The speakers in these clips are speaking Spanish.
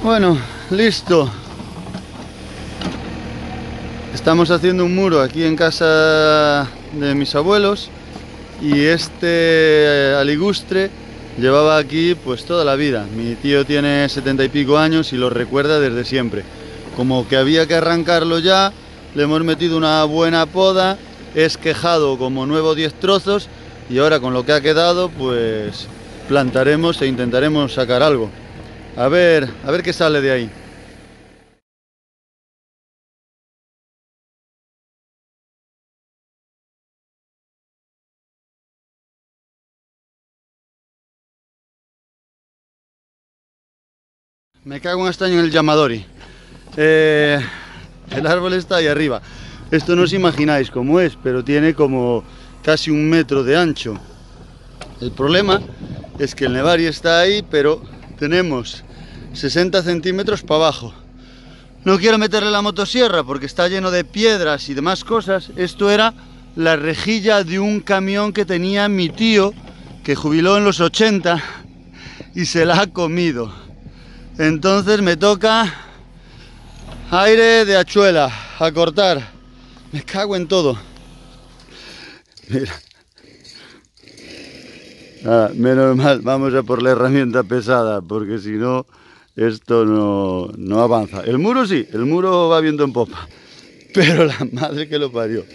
Bueno, listo. Estamos haciendo un muro aquí en casa de mis abuelos y este aligustre llevaba aquí pues toda la vida. Mi tío tiene 70 y pico años y lo recuerda desde siempre. Como que había que arrancarlo ya, le hemos metido una buena poda, es quejado como nuevo 10 trozos y ahora con lo que ha quedado pues plantaremos e intentaremos sacar algo. A ver qué sale de ahí. Me cago en este año en el Yamadori. El árbol está ahí arriba. Esto no os imagináis cómo es, pero tiene como casi 1 metro de ancho. El problema es que el Nevari está ahí, pero tenemos 60 centímetros para abajo. No quiero meterle la motosierra porque está lleno de piedras y demás cosas. Esto era la rejilla de un camión que tenía mi tío, que jubiló en los 80 y se la ha comido. Entonces me toca aire de hachuela, a cortar. Me cago en todo. Mira. Menos mal, vamos a por la herramienta pesada, porque si no, esto no avanza. El muro sí, el muro va viento en popa, pero la madre que lo parió.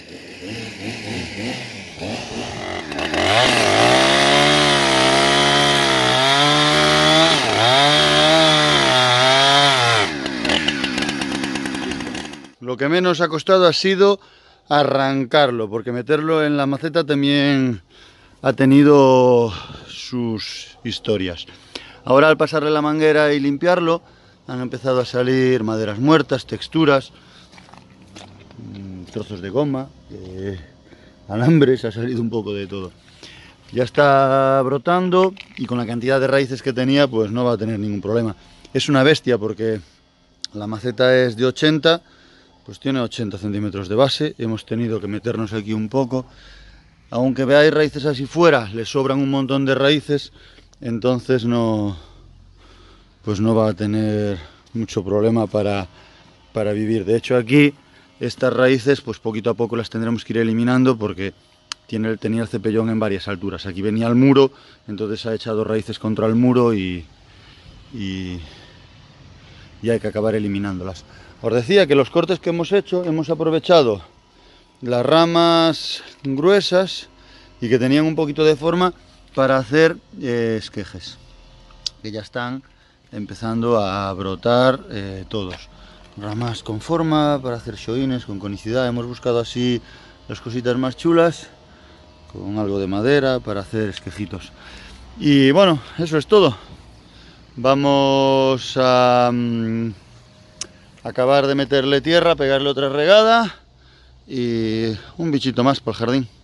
Lo que menos ha costado ha sido arrancarlo, porque meterlo en la maceta también ha tenido sus historias. Ahora al pasarle la manguera y limpiarlo, han empezado a salir maderas muertas, texturas, trozos de goma, alambres, ha salido un poco de todo. Ya está brotando y con la cantidad de raíces que tenía, pues no va a tener ningún problema. Es una bestia porque la maceta es de 80, pues tiene 80 centímetros de base. Hemos tenido que meternos aquí un poco. Aunque veáis raíces así fuera, le sobran un montón de raíces, entonces pues no va a tener mucho problema para vivir. De hecho aquí, estas raíces, pues poquito a poco las tendremos que ir eliminando porque tenía el cepellón en varias alturas. Aquí venía el muro, entonces ha echado raíces contra el muro y hay que acabar eliminándolas. Os decía que los cortes que hemos hecho, hemos aprovechado las ramas gruesas y que tenían un poquito de forma para hacer esquejes, que ya están empezando a brotar todos. Ramas con forma para hacer shoines con conicidad. Hemos buscado así las cositas más chulas, con algo de madera para hacer esquejitos. Y bueno, eso es todo. Vamos a acabar de meterle tierra, pegarle otra regada y un bichito más para el jardín.